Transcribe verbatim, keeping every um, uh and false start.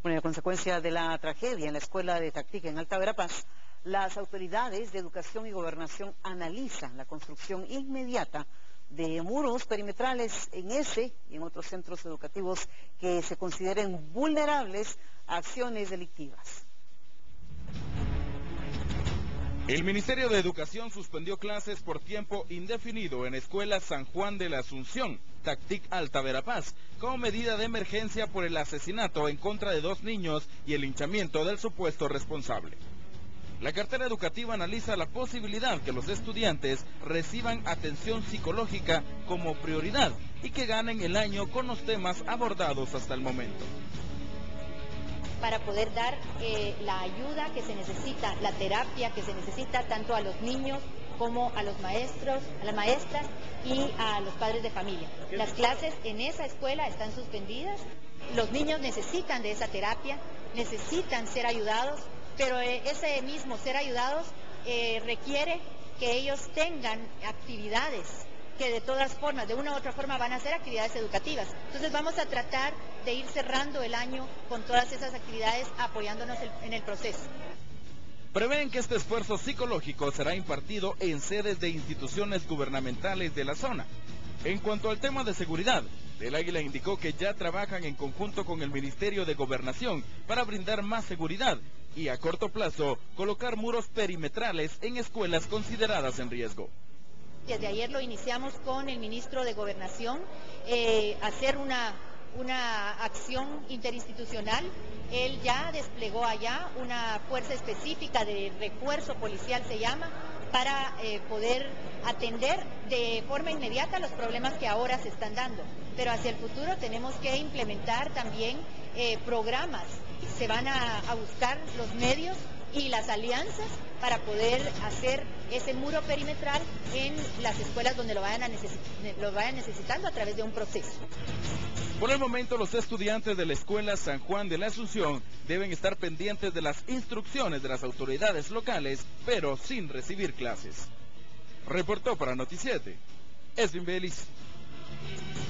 Bueno, a consecuencia de la tragedia en la escuela de Tactic en Alta Verapaz, las autoridades de Educación y Gobernación analizan la construcción inmediata de muros perimetrales en ese y en otros centros educativos que se consideren vulnerables a acciones delictivas. El Ministerio de Educación suspendió clases por tiempo indefinido en Escuela San Juan de la Asunción, Tactic Alta Verapaz, como medida de emergencia por el asesinato en contra de dos niños y el linchamiento del supuesto responsable. La cartera educativa analiza la posibilidad que los estudiantes reciban atención psicológica como prioridad y que ganen el año con los temas abordados hasta el momento. Para poder dar eh, la ayuda que se necesita, la terapia que se necesita tanto a los niños como a los maestros, a las maestras y a los padres de familia. Las clases en esa escuela están suspendidas, los niños necesitan de esa terapia, necesitan ser ayudados, pero eh, ese mismo ser ayudados eh, requiere que ellos tengan actividades que de todas formas, de una u otra forma van a ser actividades educativas. Entonces vamos a tratar de ir cerrando el año con todas esas actividades apoyándonos en el proceso. Prevén que este esfuerzo psicológico será impartido en sedes de instituciones gubernamentales de la zona. En cuanto al tema de seguridad, el Águila indicó que ya trabajan en conjunto con el Ministerio de Gobernación para brindar más seguridad y a corto plazo colocar muros perimetrales en escuelas consideradas en riesgo. Desde ayer lo iniciamos con el ministro de Gobernación, eh, hacer una, una acción interinstitucional. Él ya desplegó allá una fuerza específica de refuerzo policial, se llama, para eh, poder atender de forma inmediata los problemas que ahora se están dando. Pero hacia el futuro tenemos que implementar también eh, programas. Se van a, a buscar los medios y las alianzas para poder hacer ese muro perimetral en las escuelas donde lo vayan, a necesi lo vayan necesitando a través de un proceso. Por el momento, los estudiantes de la Escuela San Juan de la Asunción deben estar pendientes de las instrucciones de las autoridades locales, pero sin recibir clases. Reportó para Noticiete, Edwin Belis.